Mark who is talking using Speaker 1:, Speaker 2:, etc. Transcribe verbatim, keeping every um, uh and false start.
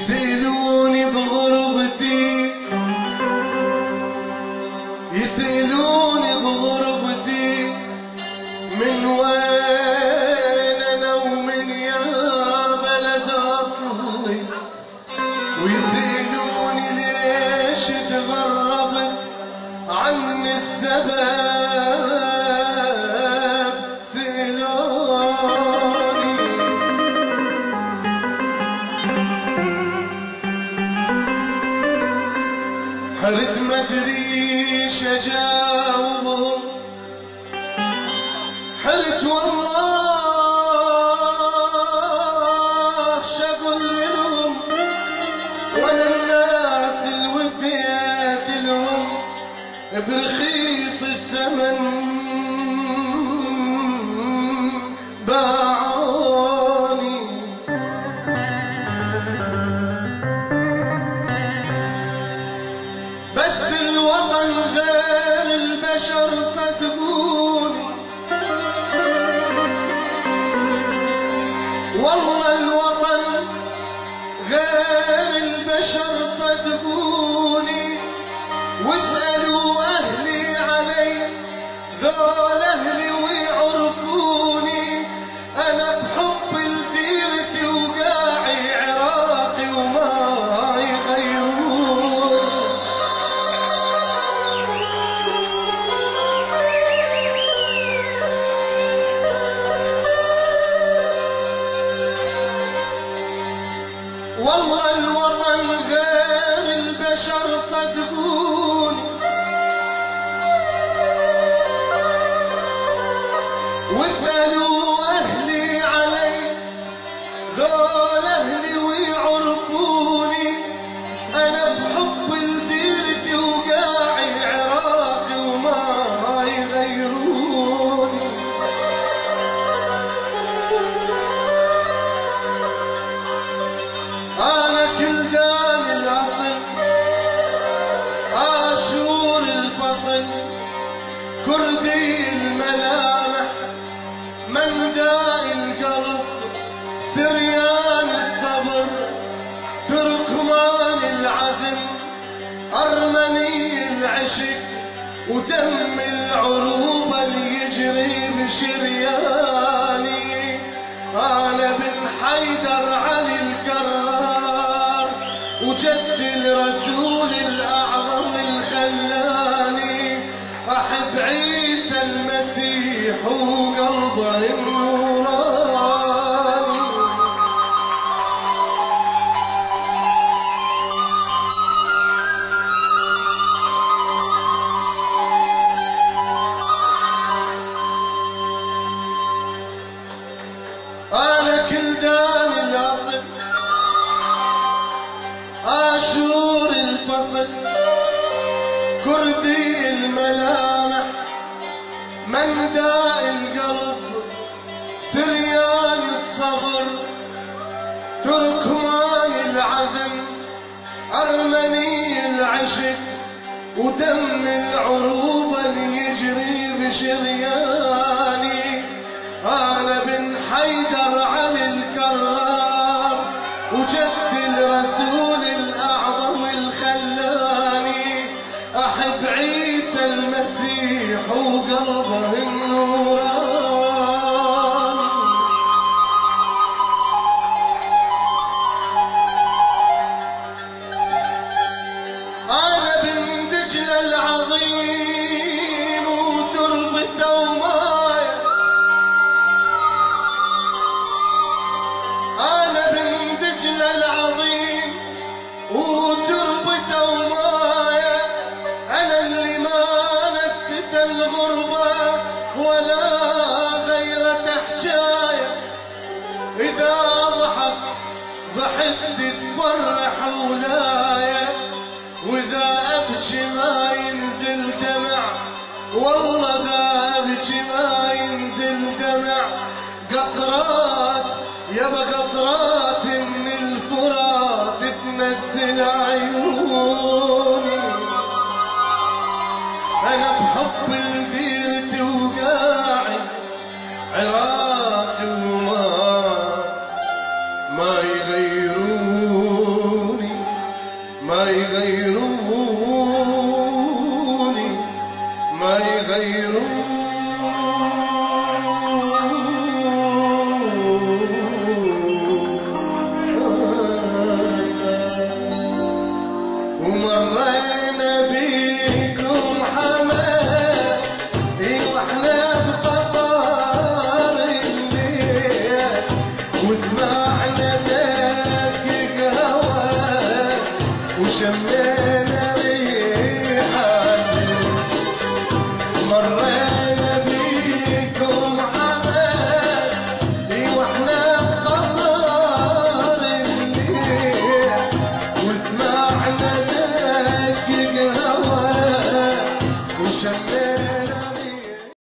Speaker 1: يسألوني بغربتي يسألوني بغربتي من وين أنا ومن يا بلد أصلي، ويسألوني ليش تغربت عني السبب. حرت مدريش اجاوبهم، حرت والله شقول لهم، وانا الناس الوفيت لهم برخيص الثمن باعوني. بس الوطن غير البشر صدقوني، والله الوطن غير البشر صدقوني. واسألوا أهلي علي، ذول أهلي ويعرفوني. أنا بحب لديرتي وقاعي عراقي وما يغيروني. والله الوطن غير البشر صدقوني، واسألوا أهلي علي، ذول أهلي ويعرفوني. أنا بحب لديرتي وقاعي عراقي وما يغيروني. أنا كلدان الأصل، آشور الفصل، كردي الملامح، منداء القلب، سريان الصبر، تركمان العزم، أرمني العشق، ودم العروبة اللي يجري بشرياني. أنا بن حيدر علي الكرار، وجد الرسول الأعظم الخلاني. أحب عيسى المسيح وقلبه النوراني. أنا كلدان الأصل، آشور الفصل، كردي الملامح، منداء القلب، سريان الصبر، تركمان العزم، أرمني العشق، ودم العروبة اللي يجري بشرياني. أنا بن حيدر علي الكرار، وجد الرسول الأعظم الخلاني. أحب عيسى المسيح وقلبه النوراني. أنا بن دجلة العظيم وتربته ومايه، أنا بن دجلة العظيم وتربته ومايه. أنا اللي ما نست الغربة ولا غيرة حجاية. إذا ضحك ضحكت تفرح ولاية، وإذا أبكي ما ينزل دمع، والله ذا أبكي ما ينزل دمع. قطرات يابا قطرات